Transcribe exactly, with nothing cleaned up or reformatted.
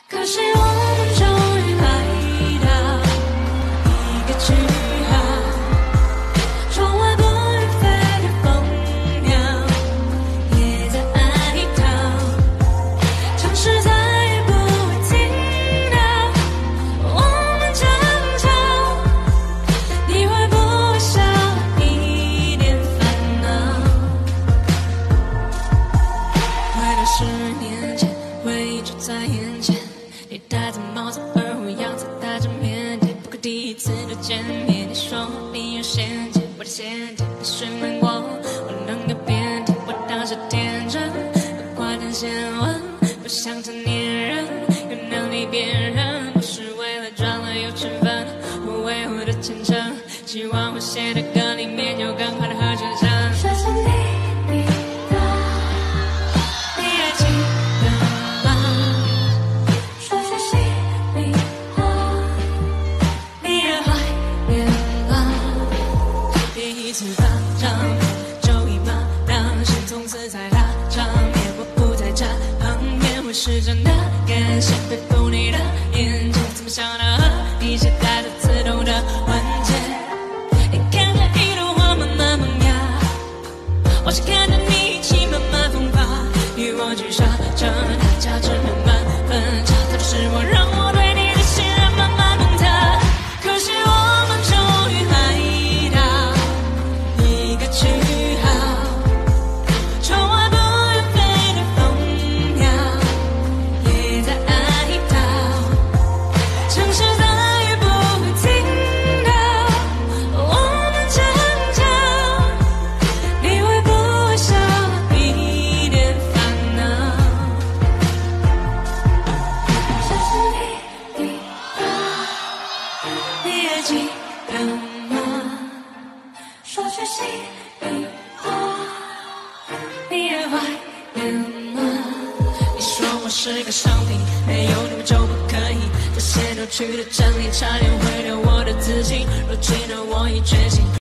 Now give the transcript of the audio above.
可惜我们终于来到一个句号，窗外不语飞的蜂鸟也在哀悼，城市再也不会听到我们争吵，你会不会少了一点烦恼？回到十年前，回忆就在眼前。你戴着帽子，而我样子戴着腼腆。不过第一次的见面，你说你有先见，我的先见，你询问我我能有变天，我当时天真，不快点先问，不想成年人，有能力辨认，不是为了赚了有成分，我维护的虔诚，希望我写的歌里面有更快的和声声。谢谢你，你的，你还记得吗？说些心里话，你也怀念了。第一次发照片就已马当先，从此在他场面，我不在这旁边，我是真的感谢佩服你的眼睛，怎么想到和你携带着自动的文件？你看着一朵花慢慢萌芽，我是看着你一起慢慢风发，与我举手着它价值慢慢分叉，它就是我让我对你的信任慢慢崩塌。可惜我们终于来到一个句号，窗外不远飞的蜂鸟也在哀悼，城市再也不会听到我们争吵，你会不会少了一点烦恼？谢谢你，你的，你还记得吗？说些心里话，你也怀念吗？你说我是个商品，没有你们就不可以，这些扭曲的真理差点毁掉我的自信，如今的我已觉醒。